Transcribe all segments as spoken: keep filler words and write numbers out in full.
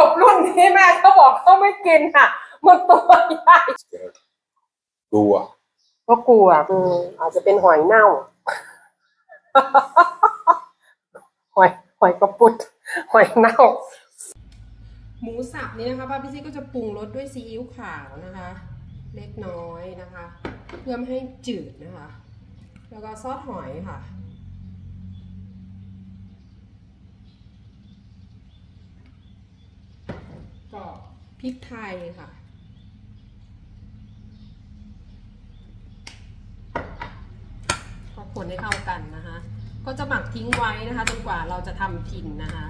บรุ่นนี้แม่เขาบอกเขาไม่กินค่ะมันตัวใหญ่กลัวก็กลัวอืมอาจจะเป็นหอยเน่าหอยหอยกระปุดหอยเน่าหมูสับนี้นะคะป้าพี่ซี่ก็จะปรุงรสด้วยซีอิ๊วขาวนะคะเล็กน้อยนะคะเพื่อไม่ให้จืดนะคะแล้วก็ซอสหอยค่ะก็พริกไทยค่ะก็คนให้เข้ากันนะคะก็จะหมักทิ้งไว้นะคะจนกว่าเราจะทำกินนะคะ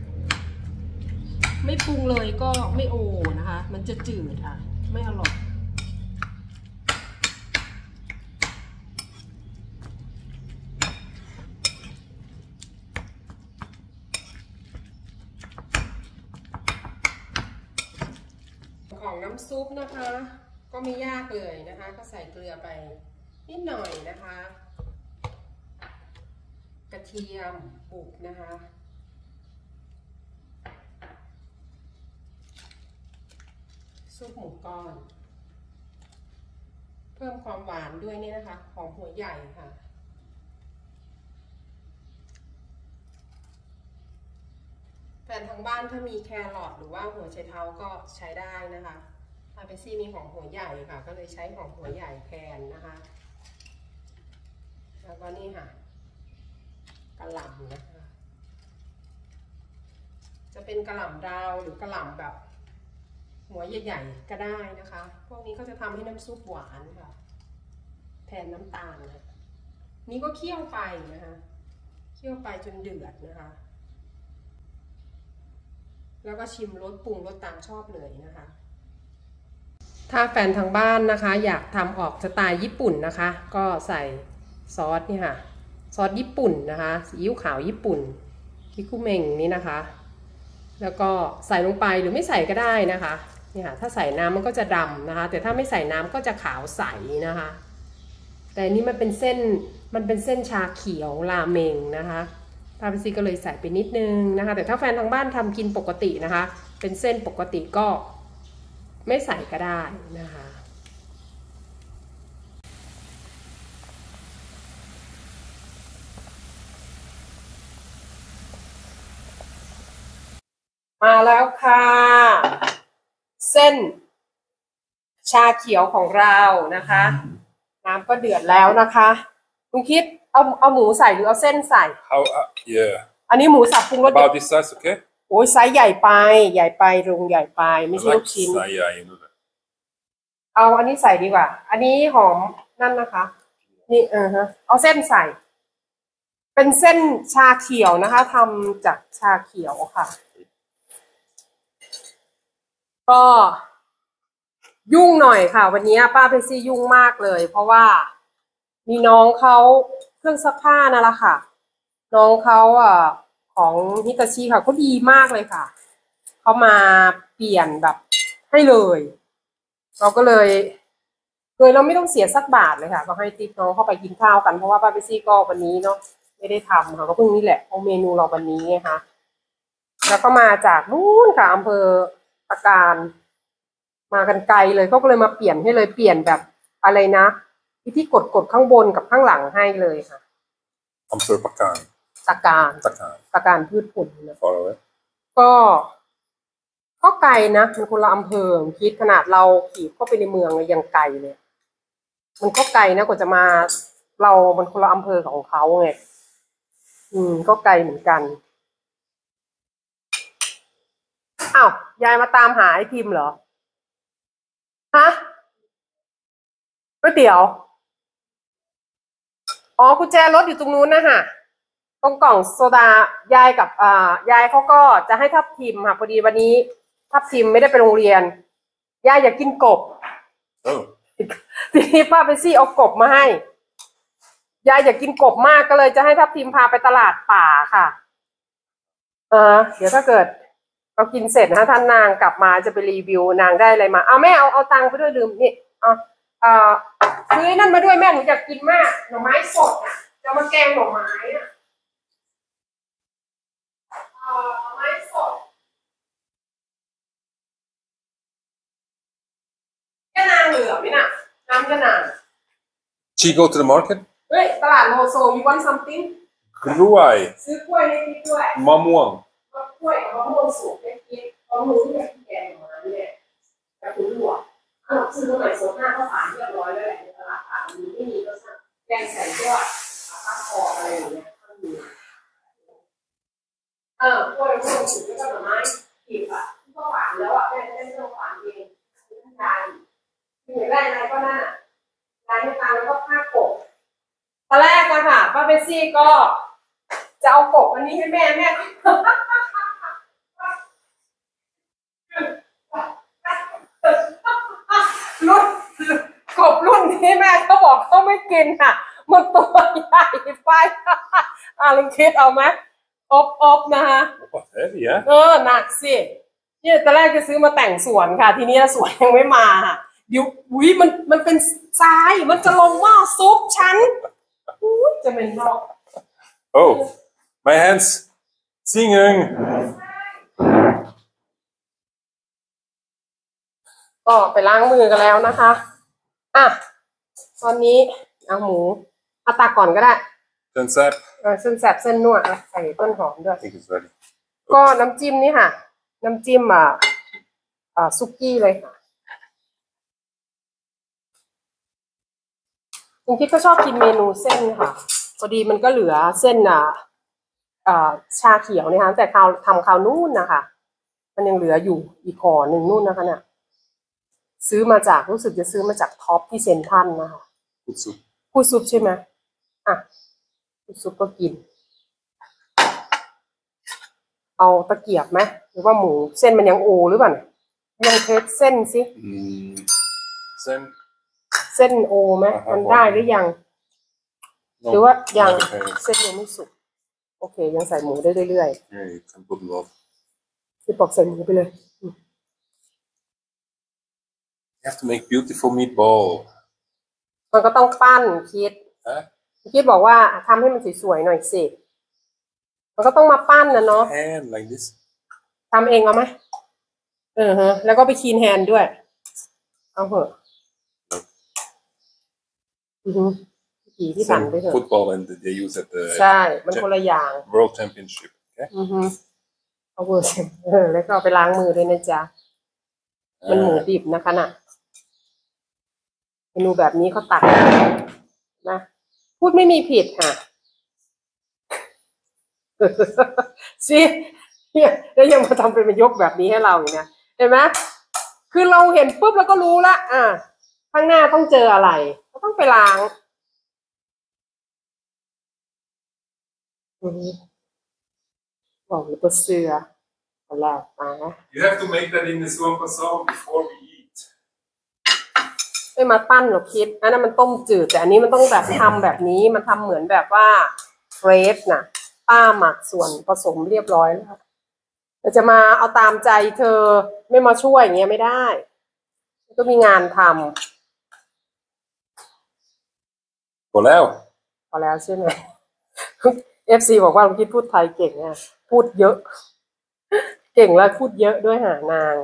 ไม่ปรุงเลยก็ไม่โอนะคะมันจะจืดค่ะไม่อร่อยของน้ำซุปนะคะก็ไม่ยากเลยนะคะก็ใส่เกลือไปนิดหน่อยนะคะกระเทียมบุกนะคะซุปหมูก้อนเพิ่มความหวานด้วยนี่นะคะหอมหัวใหญ่ค่ะแฟนทางบ้านถ้ามีแครอทหรือว่าหัวไชเท้าก็ใช้ได้นะคะป้าเปซี่มีหอมหัวใหญ่ค่ะก็เลยใช้หอมหัวใหญ่แทนนะคะแล้วก็นี่ค่ะกระหล่ำนะคะจะเป็นกระหล่ำดาวหรือกระหล่ำแบบหัวใหญ่ๆก็ได้นะคะพวกนี้ก็จะทำให้น้ำซุปหวานค่ะแทนน้ำตาลนะนี่ก็เคี่ยวไปนะคะเคี่ยวไปจนเดือดนะคะแล้วก็ชิมรสปรุงรสตามชอบเลยนะคะถ้าแฟนทางบ้านนะคะอยากทำออกสไตล์ญี่ปุ่นนะคะก็ใส่ซอสนี่ค่ะซอสญี่ปุ่นนะคะซีอิ๊วขาวญี่ปุ่นคิคุเมงนี่นะคะแล้วก็ใส่ลงไปหรือไม่ใส่ก็ได้นะคะนี่ค่ะถ้าใส่น้ำมันก็จะดำนะคะแต่ถ้าไม่ใส่น้ำก็จะขาวใสนะคะแต่นี่มันเป็นเส้นมันเป็นเส้นชาเขียวราเมงนะคะป้าพิซี่ก็เลยใส่ไปนิดนึงนะคะแต่ถ้าแฟนทางบ้านทำกินปกตินะคะเป็นเส้นปกติก็ไม่ใส่ก็ได้นะคะมาแล้วค่ะเส้นชาเขียวของเรานะคะน้ำก็เดือดแล้วนะคะคุณคิดเอาเอาหมูใส่หรือเอาเส้นใส่ How uh, yeah อันนี้หมูสับปรุงรส about this size okay โอ้ยไซส์ใหญ่ไปใหญ่ไปรุงใหญ่ไปไม่ใช่ลูกชิ้นเอาอันนี้ใส่ดีกว่าอันนี้หอมนั่นนะคะนี่เออฮะเอาเส้นใส่เป็นเส้นชาเขียวนะคะทำจากชาเขียวค่ะก็ยุ่งหน่อยค่ะวันนี้ป้าเพซี่ยุ่งมากเลยเพราะว่ามีน้องเขาเครื่องซักผ้านั่นแหละค่ะน้องเขาอ่ะของฮิตาชิค่ะก็ดีมากเลยค่ะเขามาเปลี่ยนแบบให้เลยเราก็เลยโดยเราไม่ต้องเสียสักบาทเลยค่ะก็ให้ติ๊กน้องเข้าไปกินข้าวกันเพราะว่าป้าเพซี่ก็วันนี้เนาะไม่ได้ทำค่ะก็เพิ่งนี่แหละเอาเมนูเราวันนี้ไงคะแล้วก็มาจากนู้นค่ะอำเภอปราการมากันไกลเลยเขาก็เลยมาเปลี่ยนให้เลยเปลี่ยนแบบอะไรนะที่ที่กดกดข้างบนกับข้างหลังให้เลยค่ะอำเภอปราการปราการปราการปราการพืชผลนะก็ก็ไกลนะมันคนละอำเภอคิดขนาดเราขี่เข้าไปในเมืองยังไกลเลยมันก็ไกลนะกว่าจะมาเรามันคนละอำเภอของเขาไงอืมก็ไกลเหมือนกันอ้าวยายมาตามหาไอ้พิมพ์เหรอฮะก๋วยเตี๋ยวอ๋อกุญแจรถอยู่ตรงนู้นนะฮะตรงกล่องโซดายายกับอ่ายายเขาก็จะให้ทับทิมค่ะพอดีวันนี้ทับทิมไม่ได้ไปโรงเรียนยายอยากกินกบทีนี้ป้าไปซี่เอากบมาให้ยายอยากกินกบมากก็เลยจะให้ทับทิมพาไปตลาดป่าค่ะเออเดี๋ยวถ้าเกิดเรากินเสร็จนะท่านนางกลับมาจะไปรีวิวนางได้อะไรมาเอาแม่เอาเอาตังค์ไปด้วยลืมนี่เอาเอ่อซื้อนั่นมาด้วยแม่หนูอยากกินมากหน่อไม้สดอ่ะจะมาแกงหน่อไม้อ่ะเอ่อหน่อไม้สดไหมน่ะน้ำขนาด She go to the market? เฮ้ยตลาดโลโซ you want something กล้วยซื้อกล้วยให้กินด้วยมะม่วงกล้วยกับมะม่วงสุกให้กินมะม่วงเนี่ยที่แกงมาเนี่ยแต่คุณรู้อ่ะอ้าวซื้อมาใหม่สดหน้าข้าวสารเรียบร้อยแล้วแหละในตลาดอ่ะมีไม่มีก็สั่งแกงใส่ยอดปลาคออะไรอย่างเงี้ยก็มีเออกล้วยมะม่วงสุกแล้วก็หน่อไม้ขีดอ่ะที่เขาฝานแล้วอ่ะแม่ไม่ต้องฝานเองคือท่านยายคืออยากได้อะไรก็นั่นอ่ะร้านให้ตามแล้วก็ผ้ากบตอนแรกอะค่ะป้าเบสซี่ก็จะเอากบอันนี้ให้แม่แม่รุ่นกบรุ่นนี้แม่เขาบอกเขาไม่กินค่ะมันตัวใหญ่ไปอ่ะลุงคิดเอาไหมอบอบนะคะ What heavy, huh? เออหนักสิเนี่ยตอนแรกจะซื้อมาแต่งสวนค่ะทีนี้สวนยังไม่มาค่ะเดี๋ยวอุ้ยมันมันเป็นทรายมันจะลงหม้อซุปฉันอุ้ยจะเป็นรอก Oh, my hands singing. ก็ไปล้างมือกันแล้วนะคะอ่ะตอนนี้เอาหมูเอาตักก่อนก็ได้ Then Zap. เออเส้นแสบเส้นนวดอ่ะใส่ต้นหอมด้วย I think it's ready. ก็น้ำจิ้มนี่ค่ะ น้ำจิ้มอ่ะอ่าซุกี้เลยค่ะคุณคิดก็ชอบกินเมนูเส้นค่ะพอดีมันก็เหลือเส้นอ่ะอ่าชาเขียวนะคะแต่คราวทำคราวนู่นนะคะมันยังเหลืออยู่อีกห่อหนึ่งนู่นนะคะเนี่ยซื้อมาจากรู้สึกจะซื้อมาจากท็อปที่เซ็นทรัลนะคะ Good soup. พูดซุปใช่ไหมอ่ะพูดซุปก็กินเอาตะเกียบไหมหรือว่าหมูเส้นมันยังโอหรือเปล่ายังเทสเส้นสิ Mm. Then เส้นโอไหมมันได้หรือยัง no, หรือว่ายัง not okay. เส้นยังไม่สุกโอเคยังใส่หมูได้เรื่อย Yeah, you can put love. ๆพี่ปอกใส่หมูไปเลย You have to make beautiful meatball. มันก็ต้องปั้นคิด Huh? คิดบอกว่าทำให้มันสวยๆหน่อยสิมันก็ต้องมาปั้นนะเนาะ Hand like this. ทำเองเอาไหมเออฮะแล้วก็ไปคีนแฮนด์ด้วยเอาเหอะอือฮึกี่ที่สั่น Same ไปเถอะ football and they use at the ใช่มันคนละอย่าง World Championship. Okay. อือฮึเอาเวอร์เออแล้วก็เอาไปล้างมือด้วยนะจ๊ะมันหมู Uh, ดิบนะคะน่ะเมนูแบบนี้เขาตัดนะพูดไม่มีผิดค่ะ สิเนี่ยแล้วยังมาทำเป็นมายกแบบนี้ให้เราอยู่นะเห็นไหมคือเราเห็นปุ๊บเราก็รู้ละอ่าข้างหน้าต้องเจออะไรก็ต้องไปล้างอือบอกอยู่ตัวเสือเอาแล้วมา you have to make that in the swamp song before we eat. ไม่มาปั้นหรอกคิดอันนั้นมันต้มจืดแต่อันนี้มันต้องแบบทำแบบนี้มันทำเหมือนแบบว่าเฟรชน่ะป้าหมักส่วนผสมเรียบร้อยแล้วแต่จะมาเอาตามใจเธอไม่มาช่วยอย่างเงี้ยไม่ได้ก็มีงานทำพอแล้วพอแล้วใช่ไหม เอฟซีบอกว่าลุงคิดพูดไทยเก่งอ่ะพูดเยอะ เก่งแล้วพูดเยอะด้วยหานาง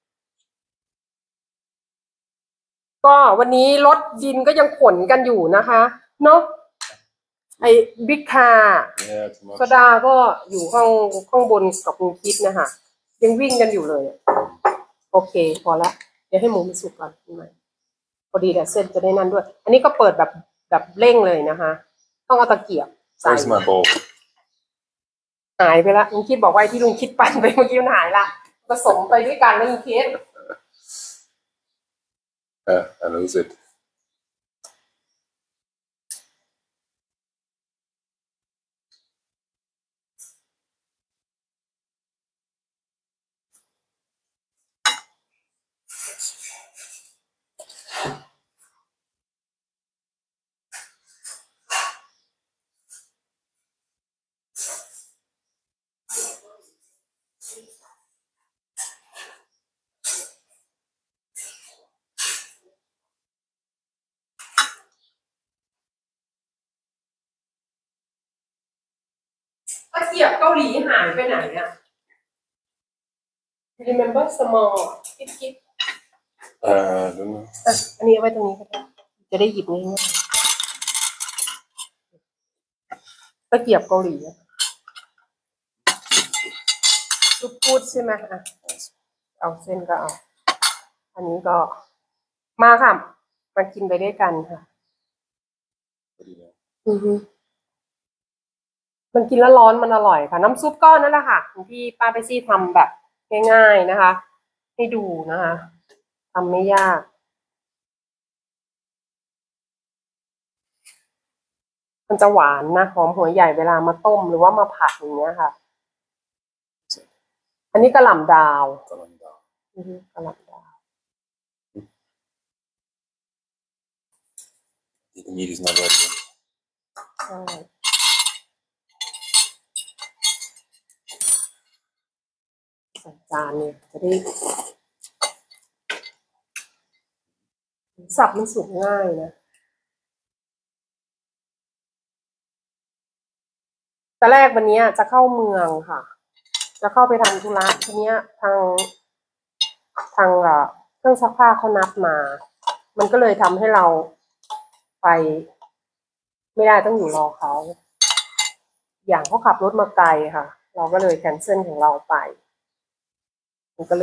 ก็วันนี้รถดินก็ยังขนกันอยู่นะคะเนาะไอ้บิ๊กคาร์ Yeah, too much. สดาก็อยู่ข้างข้างบนกับลุงคิดนะคะยังวิ่งกันอยู่เลย โอเคพอละเดี๋ยวให้หมูมันสุกก่อนพอดีแต่เส้นจะได้นั่นด้วย อันนี้ก็เปิดแบบแบบเร่งเลยนะคะต้องเอาตะเกียบใส่ Where's my bowl? หายไปละลุงคิดบอกว่าที่ลุงคิดปั่นไปเมื่อกี้มันหายละผสมไปด้วยกันแล้วลุงคิด Yeah, I lose it. ตะเกียบเกาหลีหายไปไหนอะ remember small คิดคิด Uh, I don't know. อ่ะอันนี้เอาไว้ตรงนี้ก็ได้จะได้หยิบง่ายๆตะเกียบเกาหลีอะซุปพูดใช่ไหมอ่ะเอาเส้นก็เอาอันนี้ก็มาค่ะมากินไปด้วยกันค่ะอือฮึมันกินแล้วร้อนมันอร่อยค่ะน้ำซุปก้อนนั่นแหละค่ะที่ป้าไปซี่ทำแบบง่ายๆนะคะให้ดูนะคะทำไม่ยากมันจะหวานนะหอมหัวใหญ่เวลามาต้มหรือว่ามาผัดอย่างเงี้ยค่ะอันนี้กระหล่ำดาวกระหล่ำดาวอือฮึกระหล่ำดาว The meat is not ready yet. ใช่ใส่จานเนี่ยจะได้สับมันสุกง่ายนะแต่แรกวันนี้จะเข้าเมืองค่ะ จะเข้าไปทำธุระทีเนี้ยทางทางเอ่อเครื่องซักผ้าเขานัดมา มันก็เลยทำให้เราไปไม่ได้ต้องอยู่รอเขาอย่างเขาขับรถมาไกลค่ะ เราก็เลยแคนเซิลของเราไปมันก็เลย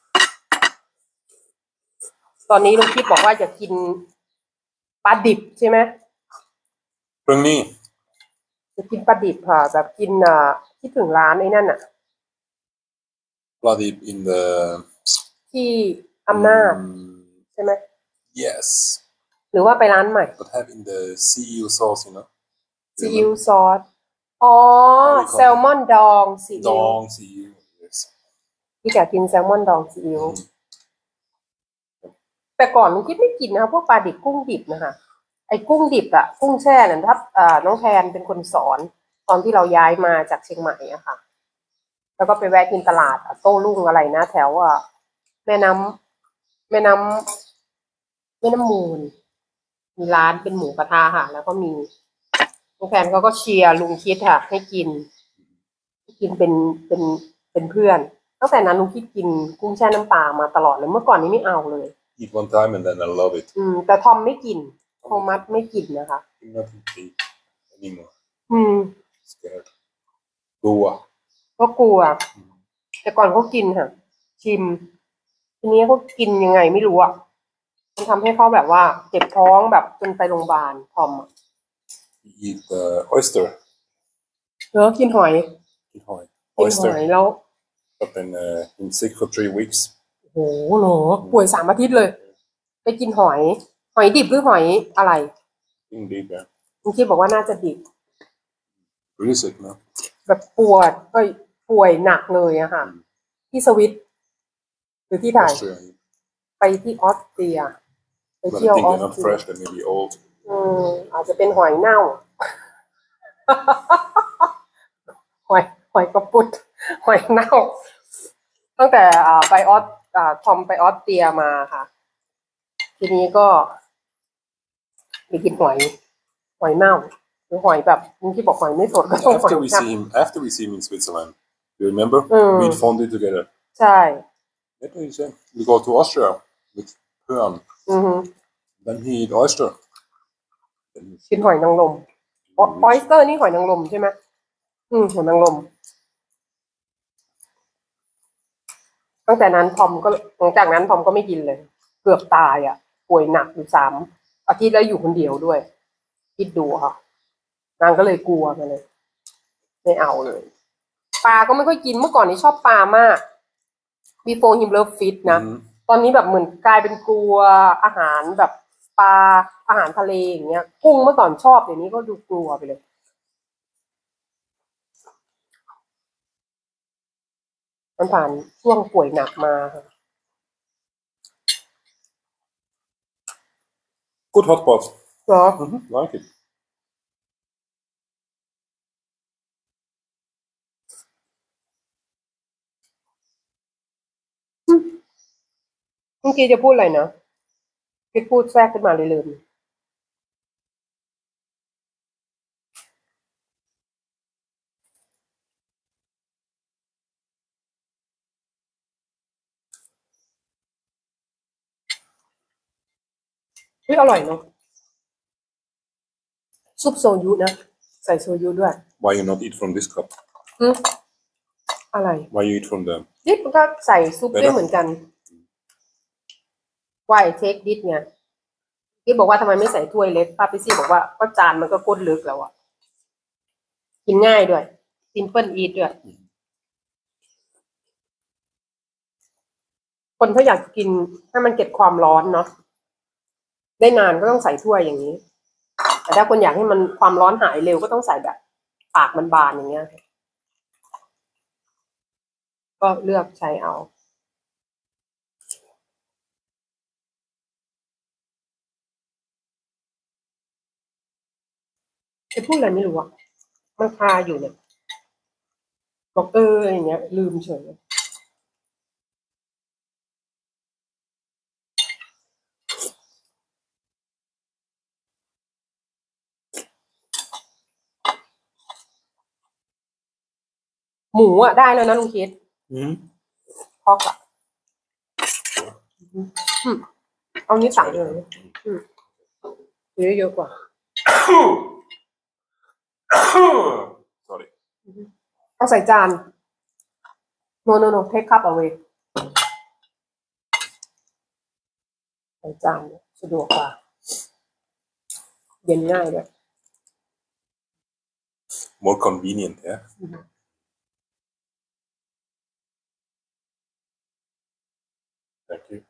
ตอนนี้ลุงคิดบอกว่าจะกินปลาดิบใช่ไหม Bring me. จะกินปลาดิบค่ะแบบกินอ่าที่ถึงร้านไอ้นั่นอ่ะ Bloody in the. ที่อำนาจ Mm, ใช่ไหม yes. หรือว่าไปร้านใหม่ But have in the C E U sauce, you know. ซีอิ๊วซอสอ๋อแซลมอนดองซีอิ๊ว Dong C E U. Yes. พี่อยากกินแซลมอนดองซีอิ๊ว Mm. แต่ก่อนลุงคิดไม่กินนะคะพวกปลาดิบกุ้งดิบนะคะไอ้กุ้งดิบอะกุ้งแช่เนี่ยถ้าอ่าน้องแทนเป็นคนสอนตอนที่เราย้ายมาจากเชียงใหม่อะค่ะ แล้วก็ไปแวะกินตลาดอะโต้รุ่งอะไรนะแถวอะแม่น้ำแม่น้ำแม่น้ำมูลมีร้านเป็นหมูกระทะค่ะ แล้วก็มีน้องแทนเขาก็เชียร์ลุงคิดค่ะ ให้กินให้กินเป็นเป็นเป็นเพื่อนตั้งแต่นั้นลุงคิดกินกุ้งแช่น้ำปลามาตลอดเลยเมื่อก่อนนี้ไม่เอาเลย Eat one time and then I love it. อืมแต่ทอมไม่กินโทมัสไม่กินนะคะ I'm not eat anymore. อืม Scared. Goa. ก็กลัว แต่ก่อนเขากินค่ะ ชิม ทีนี้เขากินยังไงไม่รู้อ่ะมันทำให้เขาแบบว่าเจ็บท้องแบบจนไปโรงพยาบาลทอมอ่ะ Eat uh, oyster. เออกินหอย Eat hoi. กินหอย Oyster. แล้ว I've been uh, in sick for three weeks. โอ้โหเหรอป่วยสามอาทิตย์เลย ไปกินหอย หอยดิบหรือหอยอะไร Indeed, yeah. ลุงคิดบอกว่าน่าจะดิบ Really sick, no? แบบปวดก็ป่วยหนักเลยอะค่ะ ที่สวิตหรือที่ไทย Austria. ไปที่ออสเตรีย ไป But เที่ยว I อ think อส they're not เตรีย fresh, they may be old. อืมอาจจะเป็นหอยเน่า หอยหอยกระปุดหอยเน่า ตั้งแต่อ่าไปออสอ่าทอมไปออสเตรียมาค่ะ ทีนี้ก็ไปกินหอยหอยเน่าหรือหอยแบบที่บอกหอยไม่สดก็ต้องหอย After we เน่า see him, after we see him in Switzerland, you remember? Mm. We eat fondue together. ใช่ That's what he said. We go to Austria with Pern. อือฮึ Then he eat oyster. Then กินหอยนางรมออสเตอร์นี่หอยนางรมใช่ไหมอืมหอยนางรมตั้งแต่นั้นทอมก็หลังจากนั้นทอมก็ไม่กินเลย เกือบตายอ่ะ ป่วยหนักอยู่สามอาทิตย์แล้วอยู่คนเดียวด้วยคิดดูค่ะนางก็เลยกลัวมาเลย ไม่เอาเลย ปลาก็ไม่ค่อยกินเมื่อก่อนนี้ชอบปลามาก before him love fish นะ Mhm. ตอนนี้แบบเหมือนกลายเป็นกลัวอาหารแบบปลาอาหารทะเลอย่างเงี้ย กุ้งเมื่อก่อนชอบเดี๋ยวนี้ก็ดูกลัวไปเลย มันผ่านช่วงป่วยหนักมาค่ะ Good hot pot. เหรอ Mm-hmm. Like it. เมื่อกี้จะพูดอะไรนะคิดพูดแทรกขึ้นมาเลยลืมอุ้ยอร่อยเนาะซุปโซยุนะใส่โซยุด้วย Why you not eat from this cup? อืมอะไร Why you eat from the? ดิบมันก็ใส่ซุปด้วยเหมือนกันว่าไอ้เทคดิบไงดิบบอกว่าทำไมไม่ใส่ถ้วยเล็กป้าพิซี่บอกว่าก็จานมันก็ก้นลึกแล้วอะกินง่ายด้วยซิมเปิลอีทด้วยคนถ้าอยากกินให้มันเก็บความร้อนเนาะได้นานก็ต้องใส่ถ้วยอย่างนี้แต่ถ้าคนอยากให้มันความร้อนหายเร็วก็ต้องใส่แบบปากมันบานอย่างเงี้ยก็เลือกใช้เอาจะพูดอะไรไม่รู้อะมันคาอยู่เนี่ยบอกเอออย่างเงี้ยลืมเฉยหมูอะได้แล้วนะลุงคิด Mm. พอกอะอืมเอานี้สั่งเลยอืมเยอะเยอะกว่า Sorry. เอาใส่จาน no no no take cup away ใส่จานสะดวกกว่าเย็นง่ายด้วย More convenient, yeah. Mm-hmm. Thank you.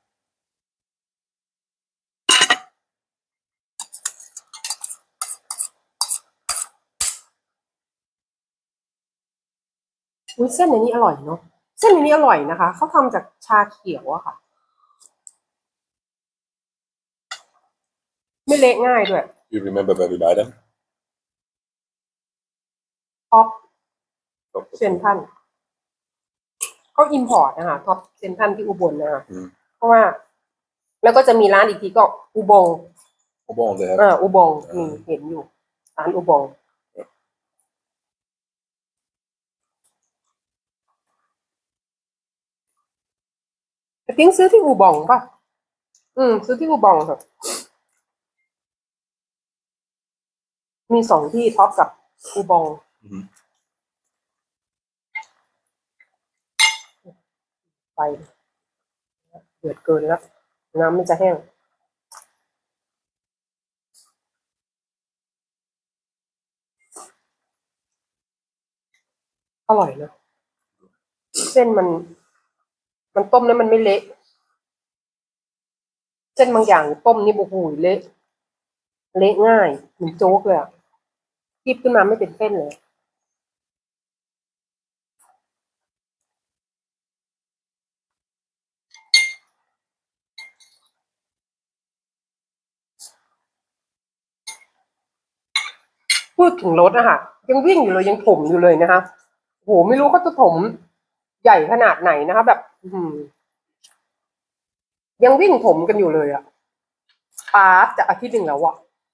อุ้ยเส้นในนี้อร่อยเนาะเส้นในนี้อร่อยนะคะเขาทำจากชาเขียวอะค่ะไม่เละง่ายด้วย You remember where we buy them? ท็อป Top of เซน the- ทันเขาอิมพอร์ตนะคะท็อปเซนทันที่อุบลนะคะอืมเพราะว่า แล้วก็จะมีร้านอีกทีก็อุบง Oh, bon, they have. อ่าอุบงอ่ามีมีเห็นอยู่ร้านอุบงแต่ทิ้งซื้อที่อุบงป่ะอืมซื้อที่อุบงเถอะมีสองที่ท็อปกับอุบง Mhm. ไปเดือดเกินแล้วน้ำมันจะแห้งอร่อยนะเส้นมัน มันต้มแล้วมันไม่เละเส้นบางอย่างต้มนี่โอ้โหเละเละง่ายเหมือนโจ๊กเลยอะคีบขึ้นมาไม่เป็นเส้นเลยพูดถึงรถอะค่ะยังวิ่งอยู่เลยยังถมอยู่เลยนะคะโอ้โหไม่รู้เขาจะถมใหญ่ขนาดไหนนะคะแบบ อืมยังวิ่งถมกันอยู่เลยอะปาร์ตจะอาทิตย์หนึ่งแล้วอะ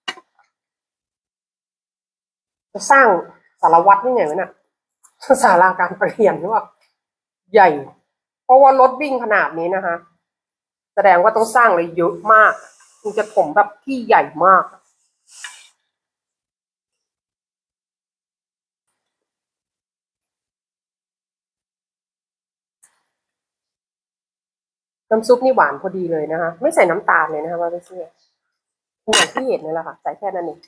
จะสร้างสารวัตรนี่ไงวะเนี่ยศาลาการประเรียนหรือว่าใหญ่ เพราะว่ารถวิ่งขนาดนี้นะคะแสดงว่าต้องสร้างอะไรเยอะมากมันจะถมแบบที่ใหญ่มากน้ำซุปนี่หวานพอดีเลยนะคะไม่ใส่น้ำตาลเลยนะคะว่าไม่เชื่ออย่างที่เห็นนี่แหละค่ะใส่แค่นั้นเอง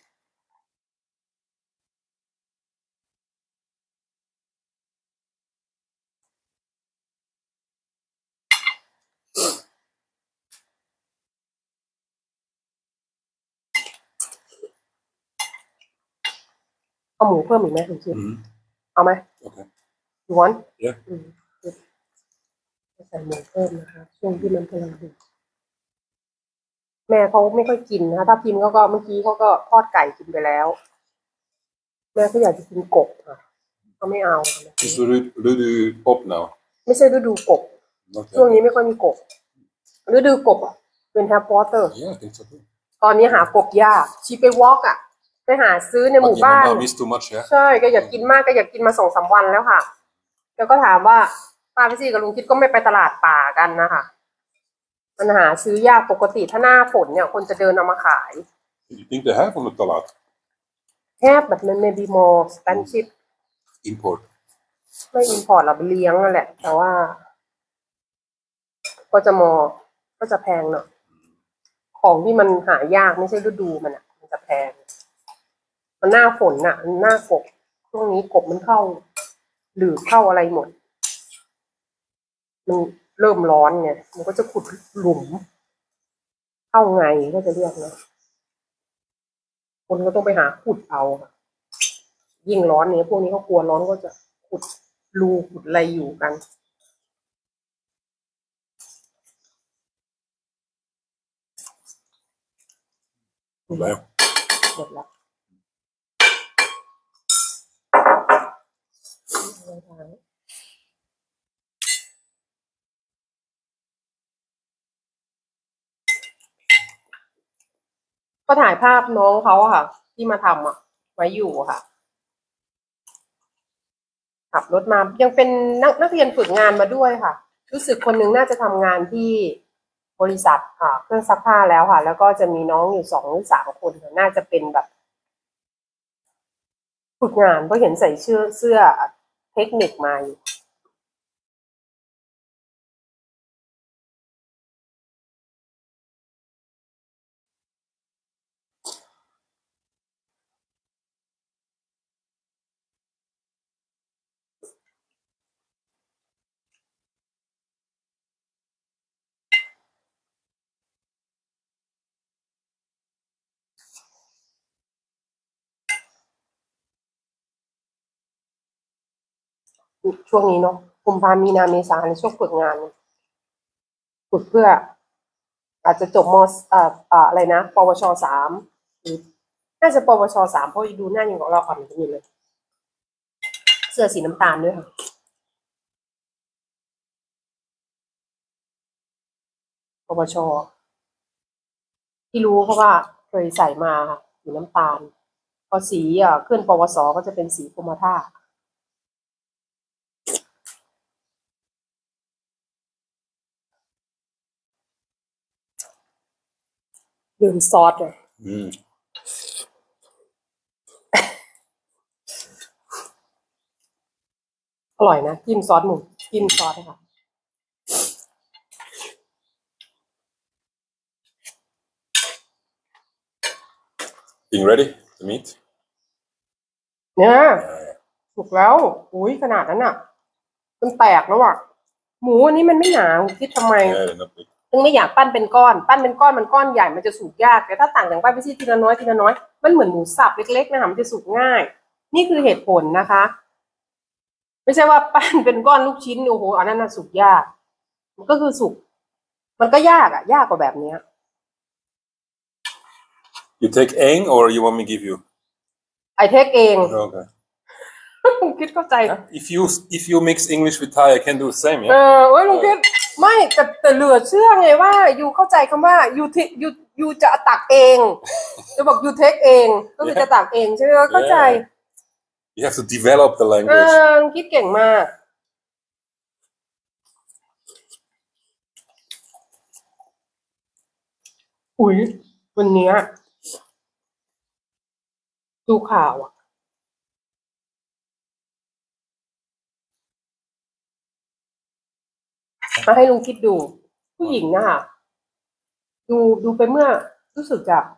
เอาหมูเพิ่มอีกไหมคุณชิด Mhm. เอาไหม Okay. หยวน Yeah. อืมใส่หมูเพิ่มนะคะช่วงที่มันกำลังดีแม่เขาไม่ค่อยกินนะคะถ้าพิมเขาก็เมื่อกี้เขาก็ทอดไก่กินไปแล้วแม่เขาอยากจะกินกบค่ะเขาไม่เอา Is the Rudy, Rudy up now? ไม่ใช่ฤดูกบ Not ช่วง yet. นี้ไม่ค่อยมีกบฤดูกบอ่ะเป็นแฮปปี้วอเตอร์ Yeah, I think so too. ตอนนี้หากบยากชีไปวอล์กอ่ะไปหาซื้อในห But มู่ your บ้าน mama missed too much, yeah? ใช่ก็อยากกินมากก็อยากกินมาสองสามวันแล้วค่ะแล้วก็ถามว่าป้าพี่ซี่กับลุงคิดก็ไม่ไปตลาดป่ากันนะคะมันหาซื้อยากปกติถ้าหน้าฝนเนี่ยคนจะเดินเอามาขาย You think they have on the Talat? have but maybe more expensive Import. ไม่อินพอร์ตเราไปเลี้ยงนั่นแหละ แต่ว่า ก็จะมอก็จะแพงหน่อยของที่มันหายากไม่ใช่ฤดูมันอ่ะมันจะแพงมันหน้าฝนอ่ะมันหน้ากบช่วงนี้กบมันเข้าหรือเข้าอะไรหมดมันเริ่มร้อนไงมันก็จะขุดหลุมเข้าไงก็จะเรียกนะคนก็ต้องไปหาขุดเอายิ่งร้อนเนี้ยพวกนี้เขากลัวร้อนก็จะขุดรูขุดอะไรอยู่กันหมดแล้วหมดแล้วก็ถ่ายภาพน้องเขาอะค่ะที่มาทำอะไว้อยู่ค่ะขับรถมายังเป็นนักนักเรียนฝึกงานมาด้วยค่ะรู้สึกคนหนึ่งน่าจะทำงานที่บริษัทค่ะเครื่องซักผ้าแล้วค่ะแล้วก็จะมีน้องอยู่สองหรือสามคนน่าจะเป็นแบบฝึกงานเพราะเห็นใส่เสื้อเสื้อเทคนิคมาอยู่ช่วงนี้เนาะกุมภามีนาเมษาในช่วงฝึกงานฝึกเพื่ออาจจะจบมเอ่อเอ่ออะไรนะปวชสามหรือน่าจะปวชสามเพราะดูหน้ายังของเราอ่อนกันอยู่เลยเสื้อสีน้ำตาลด้วยค่ะปวชที่รู้เพราะว่าเคยใส่มาค่ะสีน้ำตาลพอสีอ่ะขึ้นปวสก็จะเป็นสีกรมท่าดื่มซอสเลยอร่อยนะจิ้มซอสหมูจิ้มซอสค่ะ Being ready to meet เนี่ยถูกแล้วอุ้ยขนาดนั้นอ่ะมันแตกแล้วอ่ะหมูอันนี้มันไม่หนาคิดทำไมถึงไม่อยากปั้นเป็นก้อนปั้นเป็นก้อนมันก้อนใหญ่มันจะสุกยากแต่ถ้าต่างจากปั้นไปทีละน้อยทีละน้อยมันเหมือนหมูสับเล็กๆนะคะมันจะสุกง่ายนี่คือเหตุผลนะคะไม่ใช่ว่าปั้นเป็นก้อนลูกชิ้นโอ้โหอันนั้นน่ะสุกยากมันก็คือสุกมันก็ยากอ่ะยากกว่าแบบเนี้ย You take eng or you want me give you I take เอง Okay คิดเข้าใจ If you if you mix English with Thai I can do the same เอ yeah อเว้ยลุงคิดไม่แต่แต่เหลือเชื่อไงว่ายูเข้าใจคำว่ายูทิยูยูจะตักเองจะบอกยูเทคเองก็คือจะตักเองใช่ไหมเข้าใจ You have to develop the เอ language อคิดเก่งมากอุ้ยวันเนี้ยดูข่าวอ่ะมาให้ลุงคิดดูผู้หญิงนะคะดูดูไปเมื่อรู้สึกจะ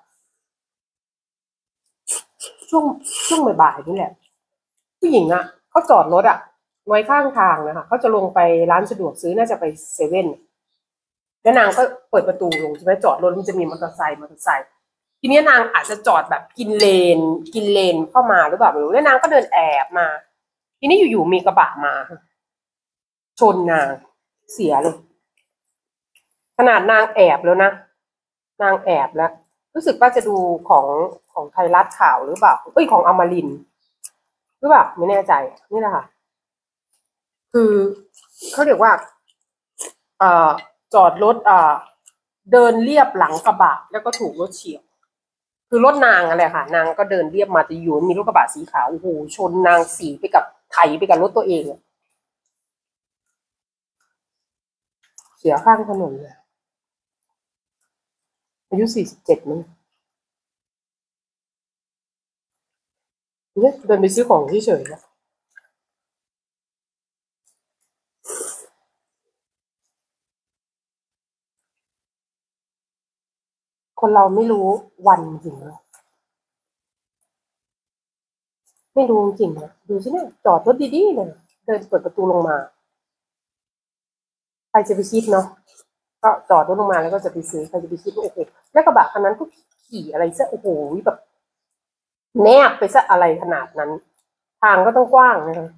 ช่วงช่วงบ่ายๆนี่แหละผู้หญิงอ่ะเขาจอดรถอ่ะไว้ข้างทางนะคะเขาจะลงไปร้านสะดวกซื้อน่าจะไปเซเว่นแล้วนางก็เปิดประตูลงใช่ไหมจอดรถมันจะมีมอเตอร์ไซค์มอเตอร์ไซค์ทีนี้นางอาจจะจอดแบบกินเลนกินเลนเข้ามาหรือเปล่าไม่รู้แล้วนางก็เดินแอบมาทีนี้อยู่ๆมีกระบะมาชนนางเสียเลยขนาดนางแอบแล้วนะนางแอบแล้วรู้สึกว่าจะดูของของไทยรัฐข่าวหรือเปล่าเอ้ยของอมรินทร์หรือเปล่าไม่แน่ใจนี่แหละค่ะคือเขาเรียกว่าเอ่อจอดรถเอ่อเดินเรียบหลังกระบะแล้วก็ถูกรถเฉียวคือรถนางอะไรค่ะนางก็เดินเรียบมาจะอยู่มีรถกระบะสีขาวโอ้โหชนนางสีไปกับไถไปกับรถตัวเองเสียข้างถนนเลยอายุสี่สิบเจ็ดมั้งเนี่ยเดินไปซื้อของเฉยๆนะคนเราไม่รู้วันจริงนะไม่รู้จริงนะดูสิเนี่ยจอดรถดีๆเลยเดินเปิดประตูลงมาใครจะไปคิดเนาะก็จอดรถลงมาแล้วก็จะไปซื้อใครจะไปคิดว่าโอ้โหแล้วกระบะคันนั้นก็ขี่อะไรซะโอ้โหแบบแนบไปซะอะไรขนาดนั้นทางก็ต้องกว้างนะคะ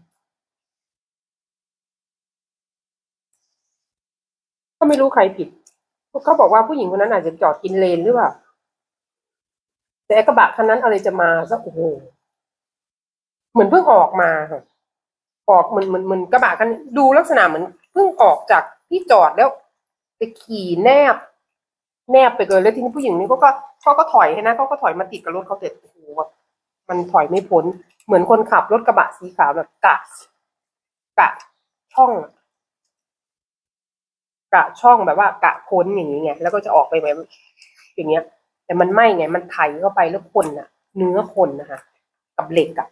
ก็ไม่รู้ใครผิดเขาบอกว่าผู้หญิงคนนั้นอาจจะจอดกินเลนหรือเปล่าแต่กระบะคันนั้นอะไรจะมาซะโอ้โหเหมือนเพิ่งออกมาค่ะออกเหมือนเหมือนเหมือนกระบะคันดูลักษณะเหมือนเพิ่งออกจากที่จอดแล้วไปขี่แนบแนบไปเลยแล้วทีนี้ผู้หญิงนี้เขาก็เขาก็ถอยให้นะเขาก็ถอยมาติดกับรถเขาเสร็จโอ้โหแบบมันถอยไม่พ้นเหมือนคนขับรถกระบะสีขาวแบบกะกะช่องกะช่องแบบว่ากะพ้นอย่างนี้ไงแล้วก็จะออกไปแบบอย่างเงี้ยแต่มันไม่ไงมันไถเข้าไปแล้วคนน่ะเนื้อคนนะคะกับเหล็กอะ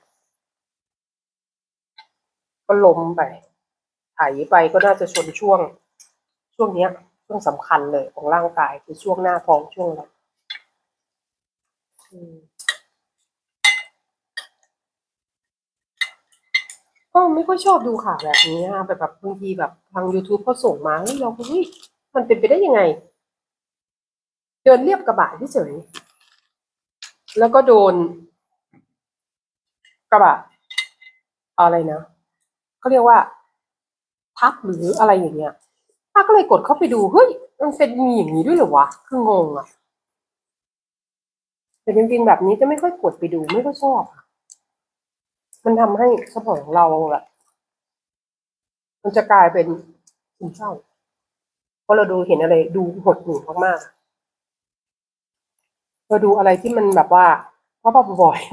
ก็ล้มไปไถไปก็น่าจะชนช่วงช่วงเนี้ยช่วงสำคัญเลยของร่างกายคือช่วงหน้าท้องช่วงอะไรก็ไม่ค่อยชอบดูข่าวแบบนี้นะคะแบบแบบบางทีแบบทาง YouTube เขาส่งมาเฮ้ยเราก็เฮ้ยมันเป็นไปได้ยังไงเดินเรียบกระบะเฉยแล้วก็โดนกระบะอะไรนะเขาเรียกว่าทับหรืออะไรอย่างเงี้ยป้าก็เลยกดเข้าไปดูเฮ้ยมันเป็นมีอย่างนี้ด้วยเหรอวะคืองงอ่ะแต่จริงๆแบบนี้จะไม่ค่อยกดไปดูไม่ค่อยชอบมันทำให้สมองเราแบบมันจะกลายเป็นซึมเศร้าเพราะเราดูเห็นอะไรดูหดหู่มากๆเราดูอะไรที่มันแบบว่าเพราะบ่อย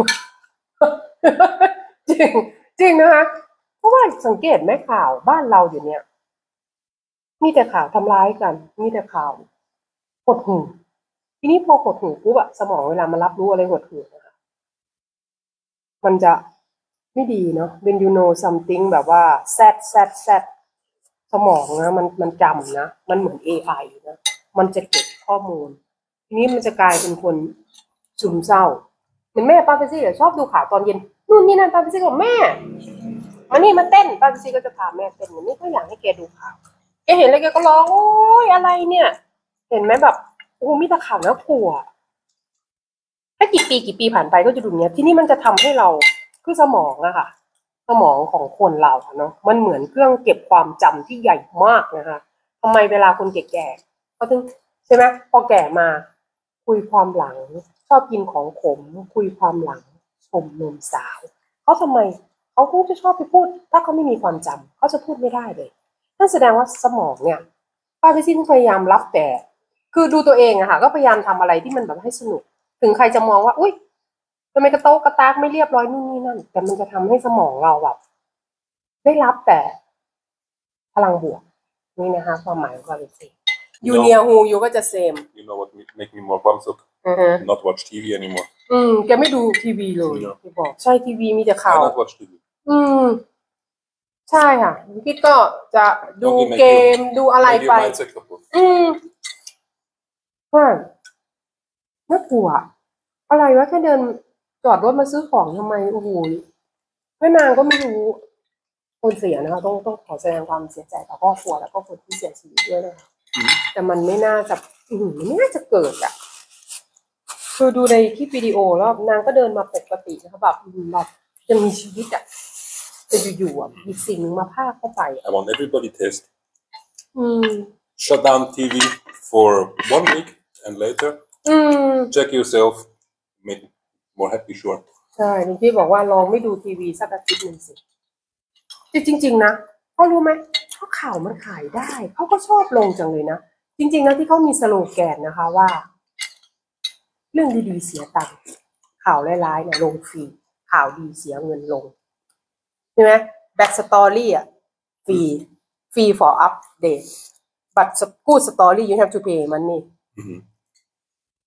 จริงจริงนะคะเพราะว่าสังเกตไหมข่าวบ้านเราอยู่เนี่ยมีแต่ข่าวทำร้ายกันมีแต่ข่าวหดหู่ทีนี้พอหดหู่ปุ๊บอะสมองเวลามันรับรู้อะไรหดหู่นะคะมันจะไม่ดีเนาะ when you know something แบบว่า sad sad sad สมองนะมันมันจำนะมันเหมือน เอ ไอ นะมันจะเก็บข้อมูลทีนี้มันจะกลายเป็นคนซึมเศร้าเหมือนแม่ป้าเปซี่ชอบดูข่าวตอนเย็นนู่นนี่นั่นป้าเปซี่บอกแม่มานี่มาเต้นป้าเปซี่ก็จะพาแม่เต้นนี่ก็อยากให้แกดูข่าวแกเห็นอะไรแกก็ร้องโอ๊ยอะไรเนี่ยเห็นไหมแบบโอ้มีแต่ข่าวน่ากลัวถ้ากี่ปีกี่ปีผ่านไปก็จะดูเนี้ยที่นี่มันจะทำให้เราคือสมองอะค่ะสมองของคนเราเนาะมันเหมือนเครื่องเก็บความจำที่ใหญ่มากนะคะทำไมเวลาคนแก่ๆเขาถึงใช่ไหมพอแก่มาคุยความหลังชอบกินของขมคุยความหลังชมนมสาวเขาทำไมเขาคงจะชอบไปพูดถ้าเขาไม่มีความจำเขาจะพูดไม่ได้เลยนั่นแสดงว่าสมองเนี่ยป้าพิซิ่งพยายามรับแต่คือดูตัวเองอะค่ะก็พยายามทำอะไรที่มันแบบให้สนุกถึงใครจะมองว่าอุ้ยทำไมกระโต๊ะกระตากไม่เรียบร้อยนู่นนี่นั่นแต่มันจะทำให้สมองเราแบบได้รับแต่พลังบวกนี่นะคะความหมายของเราเป็นสิยูเนียฮูยูก็จะเซม You know what make me more pumped up? อือฮะ Not watch ที วี anymore. อืมแกไม่ดูทีวีเลยที่บอกใช่ทีวีมีแต่ข่าว I not watch ที วีอืมใช่ค่ะพี่ก็จะดูเกมดูอะไรไปอืมว่าน่ากลัวอะไรวะแค่เดินจอดรถมาซื้อของทำไมโอ้โหแม่นางก็ไม่รู้คนเสียนะคะต้องต้องขอแสดงความเสียใจต่อครอบครัวแล้วก็คนที่เสียชีวิตด้วยนะคะแต่มันไม่น่าจะอืมมันไม่น่าจะเกิดอ่ะคือดูในคลิปวิดีโอแล้วนางก็เดินมาปกตินะคะแบบแบบยังมีชีวิตอ่ะแต่อยู่ๆอ่ะมีสิ่งนึงมาพาเข้าไป I want everybody test. อืม Shut down ที วี for one week and later อืม check yourself. Make more happy, sure. ใช่ลุงพี่บอกว่าลองไม่ดูทีวีสักอาทิตย์หนึ่งสิจริงๆนะเขารู้ไหมเพราะข่าวมันขายได้เขาก็ชอบลงจังเลยนะจริงๆนะที่เขามีสโลแกนนะคะว่าเรื่องดีๆเสียตังค์ข่าวร้ายๆเนี่ยลงฟรีข่าวดีเสียเงินลงใช่ไหมแบ็กสตอรี่อ่ะฟรีฟรี for update but good story you have to pay money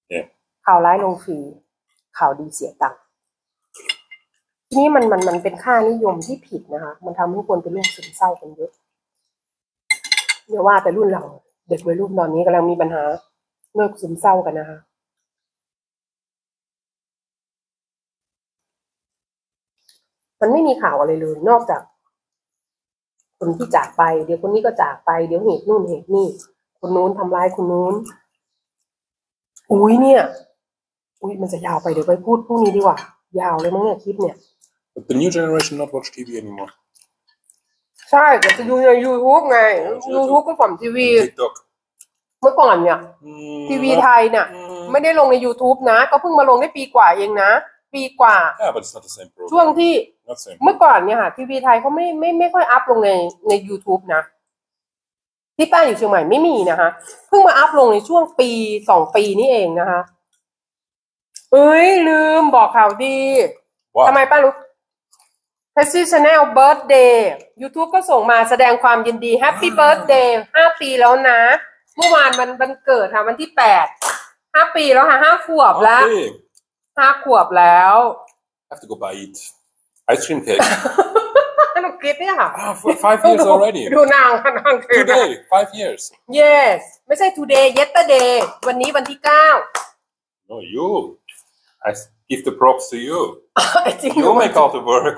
Yeah. ข่าวร้ายลงฟรีข่าวดีเสียตังค์ทีนี้มันมันมันเป็นค่านิยมที่ผิดนะคะมันทำให้คนเป็นโรคซึมเศร้ากันเยอะเดี๋ยวว่าแต่รุ่นเราเด็กวัยรุ่นตอนนี้กำลังมีปัญหาโรคซึมเศร้ากันนะคะมันไม่มีข่าวอะไรเลยนอกจากคนที่จากไปเดี๋ยวคนนี้ก็จากไปเดี๋ยวเหตุนู่นเหตุนี่คนนู้นทำร้ายคนนู้นอุ้ยเนี่ยอุ้ยมันจะยาวไปเดี๋ยวไปพูดพรุ่งนี้ดีกว่ายาวเลยมั้งเนี่ยคลิปเนี่ย But the new generation not watch ที วี anymore. ใช่แต่จะดูใน YouTube ไง YouTube ก็ฝั่งทีวี TikTok. เมื่อก่อนเนี่ย Mm, ทีวีไทยเนี่ย mm. ไม่ได้ลงใน YouTube นะก็เพิ่งมาลงได้ปีกว่าเองนะปีกว่า Yeah, but it's not the same program. ช่วงที่ Not same. เมื่อก่อนเนี่ยค่ะทีวีไทยเขาไม่ไม่ไม่ค่อยอัพลงในใน YouTube นะที่ป้าอยู่เชียงใหม่ไม่มีนะคะเพิ่งมาอัพลงในช่วงปีสองปีนี่เองนะคะเอ้ยลืมบอกข่าวดี Wow. ทำไมป้ารู้ Pessy Channel Birthday YouTube ก็ส่งมาแสดงความยินดี Happy Birthday ห้าปีแล้วนะเมื่อวานมันวันเกิดค่ะวันที่แปดห้าปีแล้วค่ะห้าขวบแล้ว Okay. ห้าขวบแล้ว I have to go buy it. Ice cream cake. หนูคิดเนี่ยค่ะ Ah, for five years already. ดูนางค่ะนางคือ Today, five years. yes ไม่ใช่ today yesterday วันนี้วันที่เก้า No, you. I give the props to you. จริง You make all the work.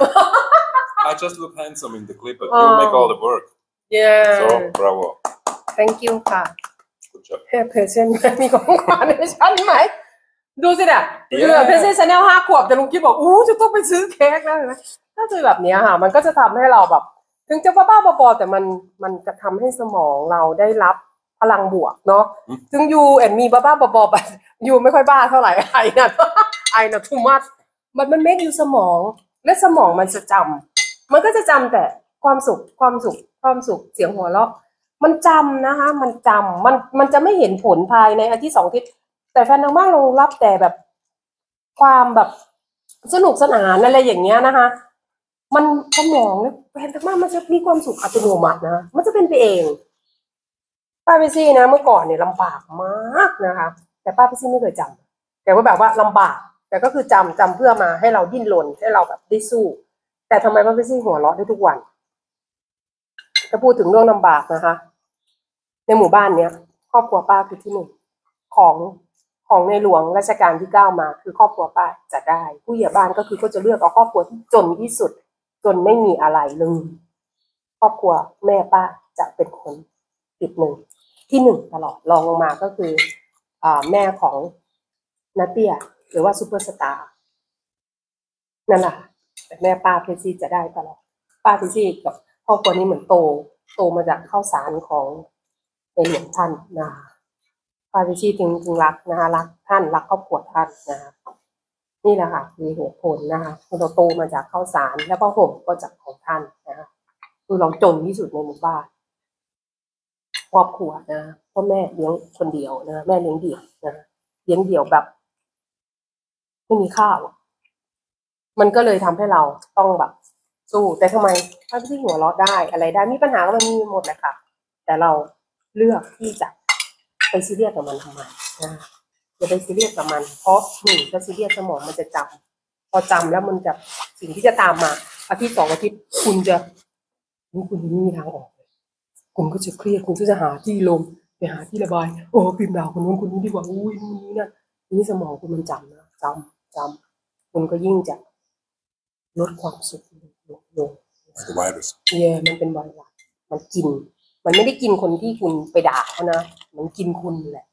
I just look handsome in the clip, but you Oh. make all the work. yeah So, bravo. thank you ค่ะ Good job. เฮ้เพเซนมีของขวัญให้ฉันไหมดูสิเนี่ย Yeah. เออเพเซนชาแนลห้าขวบแต่ลุงคิดบอกอู้จะต้องไปซื้อเค้กนะเห็นไหมถ้าเจอแบบเนี้ยค่ะ มันก็จะทำให้เราแบบ ถึงจะบ้าๆบอๆแต่มันมันจะทำให้สมองเราได้รับพลังบวกเนาะอืมถึงยูแอนมีบ้าๆบอๆไปยูไม่ค่อยบ้าเท่าไหร่ไอ้น่ะ ไอ้น่ะทูมัสมันมันเมคยูสมองและสมองมันจะจำมันก็จะจำแต่ความสุขความสุขความสุขเสียงหัวเราะมันจำนะคะ มันจำมันมันจะไม่เห็นผลภายในอาทิตย์สองอาทิตย์แต่แฟนทางบ้านลงรับแต่แบบความแบบสนุกสนานอะไรอย่างเงี้ยนะคะ มันสมองเนี่ยแฟนทางบ้านมันจะมีความสุขอัตโนมัตินะมันจะเป็นไปเองป้าเปซี่นะเมื่อก่อนเนี่ยลำบากมากนะคะ แต่ป้าเปซี่ไม่เคยจำแต่ว่าแบบว่าลำบาก แต่ก็คือจำจำเพื่อมาให้เราดิ้นรนให้เราแบบได้สู้ แต่ทำไมป้าเปซี่หัวเราะได้ทุกวันถ้าพูดถึงเรื่องลำบากนะคะ ในหมู่บ้านเนี้ยครอบครัวป้าคือที่หนึ่งของของในหลวงรัชกาลที่เก้ามาคือครอบครัวป้าจะได้ ผู้ใหญ่บ้านก็คือก็จะเลือกเอาครอบครัวที่จนที่สุด จนไม่มีอะไรเลยครอบครัวแม่ป้าจะเป็นคนติดหนึ่งที่หนึ่งตลอดรองลงมาก็คืออ่าแม่ของนาเตียหรือว่าซูเปอร์สตาร์นั่นแหละแต่แม่ป้าเพชซี่จะได้ตลอดป้าเพชซี่กับครอบครัวนี้เหมือนโตโตมาจากข้าวสารของในหลวงท่านนะป้าเพชซี่จึงจึงรักนะคะรักท่านรักครอบครัวท่านนะคะนี่แหละค่ะคือเหตุผลนะคะเราโตมาจากข้าวสารแล้วก็ห่มก็จากของท่านนะคะคือเราจนที่สุดในหมู่บ้านครอบครัวนะพ่อแม่เลี้ยงคนเดียวนะแม่เลี้ยงเดี่ยวนะเลี้ยงเดี่ยวแบบไม่มีข้าวมันก็เลยทำให้เราต้องแบบสู้แต่ทำไมถ้าที่หัวเราะได้อะไรได้มีปัญหาก็มันมีหมดเลยค่ะแต่เราเลือกที่จะไปซีเรียสกับมันทำไมนะอย่าไปซีเรียสกับมันเพราะหนึ่งถ้าซีเรียสสมองมันจะจำพอจำแล้วมันจะสิ่งที่จะตามมาอาทิตย์สองอาทิตย์คุณจะนี่คุณไม่มีทางออกคุณก็จะเครียดคุณก็จะหาที่ลมไปหาที่ระบายโอ้พิมพ์ด่าคนนู้นคนนี้ดีกว่าอุ้ยนู่นนี่นั่นนี่สมองคุณมันจำนะจำจำคุณก็ยิ่งจะลดความสุขลงลง Like the virus. เย่มันเป็นไวรัสมันกิน มันไม่ได้กินคนที่คุณไปด่าเขานะมันกินคุณแหละ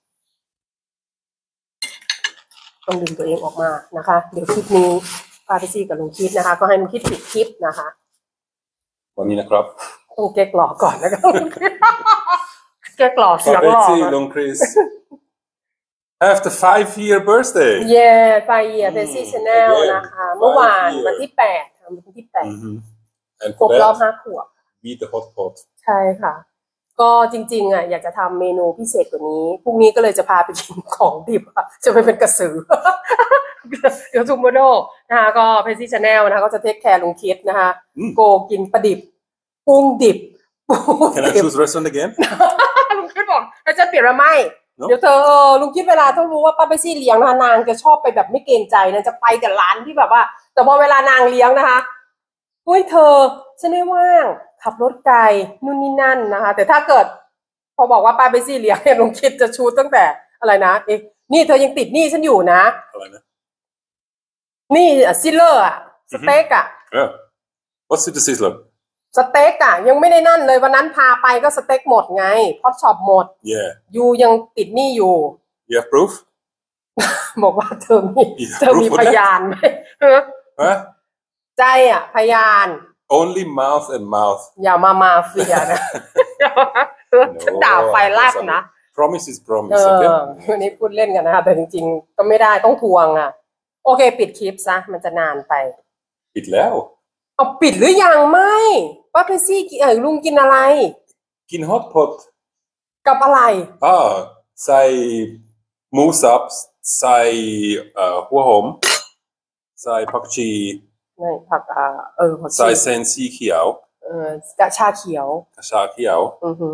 ต้องดึงตัวเองออกมานะคะ เดี๋ยวคลิปนี้ป้าไปซี่กับลุงคิดนะคะ ก็ให้ลุงคิดปิดคลิปนะคะวันนี้นะครับต้องแก้กล่อก่อนนะคะ แก้กล่อเสียงหล่อ Paparazzi, Long Chris. Have the five year birthday. เย่ไฟเยียเพซี่ชาแนล Again, นะคะ เมื่อวาน five year วันที่แปดค่ะวันที่แปด Mm-hmm. And ครบ for รอบ that, ห้าขวบ beat the hot pot. ใช่ค่ะ ก็จริงๆอ่ะอยากจะทำเมนูพิเศษกว่านี้พรุ่งนี้ก็เลยจะพาไปกินของดิบอ่ะจะไปเป็นกระสือ เดี๋ยวทูโมโดนะคะก็เพซี่ชาแนลนะคะก็จะเทคแคร์ลุงคิดนะคะอืมโกกินปลาดิบกุ้งดิบปู Can I ดิบ choose restaurant again? ลุงคิดบอกเราจะเปลี่ยนมาไม่ No? เดี๋ยวเธอเออลุงคิดเวลาถ้ารู้ว่าป้าเปซี่เลี้ยงนะคะนางจะชอบไปแบบไม่เกรงใจนะจะไปกับร้านที่แบบว่า แต่พอเวลานางเลี้ยงนะคะเฮ้ยเธอฉันไม่ว่างขับรถไกลนู่นนี่นั่นนะคะ แต่ถ้าเกิด พอบอกว่าป้าเปซี่เลี้ยงเนี่ยลุงคิดจะชูตั้งแต่อะไรนะเอ๊ะนี่เธอยังติดหนี้ฉันอยู่นะอะไรนะนี่ซิลเลอร์อะสเต็กอะ Yeah. What's it, the sizzler? สเต็กอะยังไม่ได้นั่นเลยวันนั้นพาไปก็สเต็กหมดไงพอตช็อปหมด Yeah. ยูยังติดหนี้อยู่ You have proof? บอกว่าเธอมีเธอมีพยานไหม Huh? ใจอะพยาน Only mouth and mouth. อย่ามามาเฟียนะฉันด่าไฟแลบนะ Promise is เอ promise. อ Okay. วันนี้พูดเล่นกันนะคะแต่จริงๆก็ไม่ได้ต้องทวงอะโอเคปิดคลิปซะมันจะนานไปปิดแล้วเอาปิดหรือยังไม่ป้าเพซี่เออลุงกินอะไรกิน hot pot กับอะไรอ่าใส่หมูสับใส่เอ่อหัวหอมใส่ผักชีนี่ผักอ่าเออผักชีใส่เส้นสีเขียวเออกระชาเขียวชาเขียวอือฮึ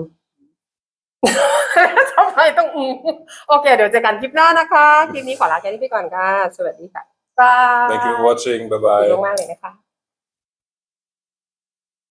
ทำไมต้องอือโอเค เดี๋ยวเจอกันคลิปหน้านะคะ คลิปนี้ขอลาแค่นี้ไปก่อนค่ะ สวัสดีค่ะบาย Thank you for watching. Bye ขอบคุณ bye. มากๆเลยนะคะ